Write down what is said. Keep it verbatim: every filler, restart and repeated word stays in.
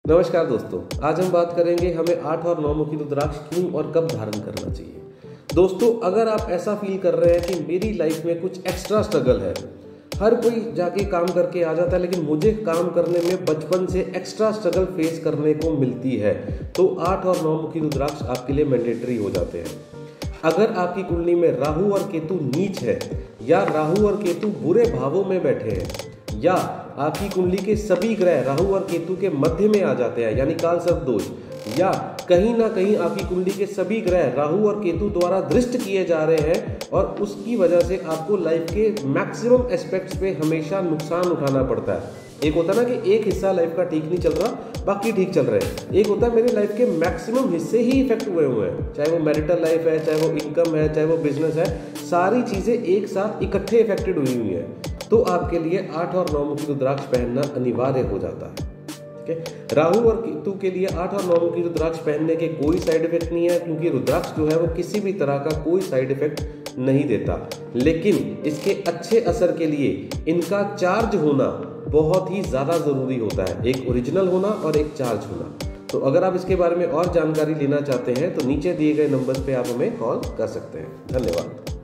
नमस्कार दोस्तों, आज हम बात करेंगे हमें आठ और नौ मुखी रुद्राक्ष क्यों और कब धारण करना चाहिए। दोस्तों, अगर आप ऐसा फील कर रहे हैं कि मेरी लाइफ में कुछ एक्स्ट्रा स्ट्रगल है, हर कोई जाके काम करके आ जाता है लेकिन मुझे काम करने में बचपन से एक्स्ट्रा स्ट्रगल फेस करने को मिलती है, तो आठ और नौ मुखी रुद्राक्ष आपके लिए मैंडेटरी हो जाते हैं। अगर आपकी कुंडली में राहु और केतु नीच है, या राहु और केतु बुरे भावों में बैठे हैं, या आपकी कुंडली के सभी ग्रह राहु और केतु के मध्य में आ जाते हैं यानी काल सर्प दोष, या कहीं ना कहीं आपकी कुंडली के सभी ग्रह राहु और केतु द्वारा दृष्ट किए जा रहे हैं और उसकी वजह से आपको लाइफ के मैक्सिमम एस्पेक्ट्स पे हमेशा नुकसान उठाना पड़ता है। एक होता है ना कि एक हिस्सा लाइफ का ठीक नहीं चल रहा, बाकी ठीक चल रहे हैं। एक होता है मेरे लाइफ के मैक्सिमम हिस्से ही इफेक्ट हुए हुए हैं, चाहे वो मैरिटल लाइफ है, चाहे वो इनकम है, चाहे वो बिजनेस है, सारी चीज़ें एक साथ इकट्ठे इफेक्टेड हुई हुई हैं। तो आपके लिए आठ और नौ मुखी रुद्राक्ष पहनना अनिवार्य हो जाता है। ठीक है, राहु और केतु के लिए आठ और नौ मुखी रुद्राक्ष पहनने के कोई साइड इफेक्ट नहीं है, क्योंकि रुद्राक्ष जो है वो किसी भी तरह का कोई साइड इफेक्ट नहीं देता। लेकिन इसके अच्छे असर के लिए इनका चार्ज होना बहुत ही ज़्यादा ज़रूरी होता है, एक ओरिजिनल होना और एक चार्ज होना। तो अगर आप इसके बारे में और जानकारी लेना चाहते हैं तो नीचे दिए गए नंबर्स पे आप हमें कॉल कर सकते हैं। धन्यवाद।